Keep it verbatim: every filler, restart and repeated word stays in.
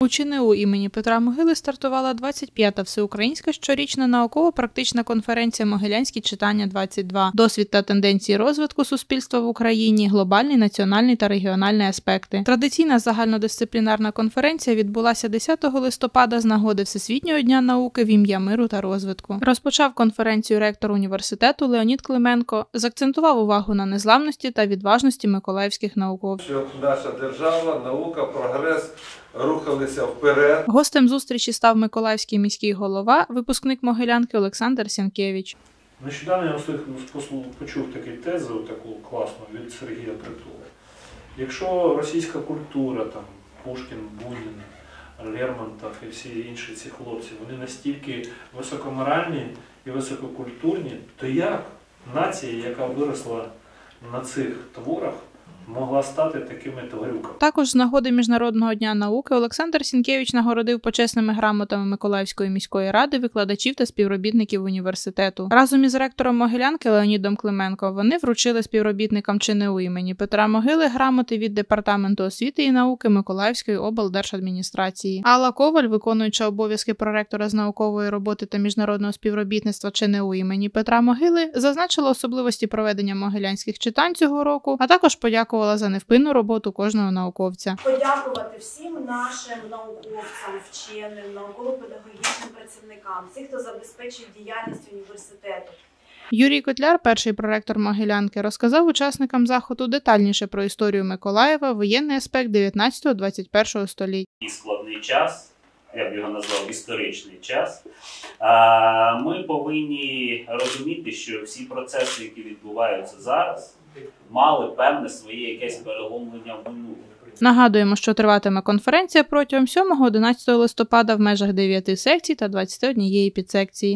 У ЧНУ імені Петра Могили стартувала двадцять п'ята всеукраїнська щорічна науково-практична конференція «Могилянські читання-двадцять два. Досвід та тенденції розвитку суспільства в Україні. Глобальний, національний та регіональний аспекти». Традиційна загальнодисциплінарна конференція відбулася десятого листопада з нагоди Всесвітнього дня науки в ім'я миру та розвитку. Розпочав конференцію ректор університету Леонід Клименко, закцентував увагу на незламності та відважності миколаївських науковців. Що наша держава, наука, прогрес рухалися вперед. Гостем зустрічі став миколаївський міський голова, випускник Могилянки Олександр Сінкевич. Нещодавно я почув таку тезу, таку класну від Сергія Притули. Якщо російська культура, там Пушкін, Бунін, Лермонтов і всі інші ці хлопці, вони настільки високоморальні і висококультурні, то як нація, яка виросла на цих творах, могла стати такими тварюками? Також з нагоди Міжнародного дня науки Олександр Сінкевич нагородив почесними грамотами Миколаївської міської ради викладачів та співробітників університету. Разом із ректором Могилянки Леонідом Клименко вони вручили співробітникам ЧНУ імені Петра Могили грамоти від Департаменту освіти і науки Миколаївської облдержадміністрації. Алла Коваль, виконуюча обов'язки проректора з наукової роботи та міжнародного співробітництва ЧНУ імені Петра Могили, зазначила особливості проведення могилянських читань цього року, а також подякувала за невпинну роботу кожного науковця. Подякувати всім нашим науковцям, вченим, науково-педагогічним працівникам, всіх, хто забезпечує діяльність університету. Юрій Котляр, перший проректор Могилянки, розказав учасникам заходу детальніше про історію Миколаєва, воєнний аспект дев'ятнадцятого-двадцять першого століть. І складний час, я б його назвав історичний час, ми повинні розуміти, що всі процеси, які відбуваються зараз, мали певне своє якесь переломлення в минулому. Нагадуємо, що триватиме конференція протягом сьомого-одинадцятого листопада в межах дев'яти секцій та двадцяти однієї підсекції.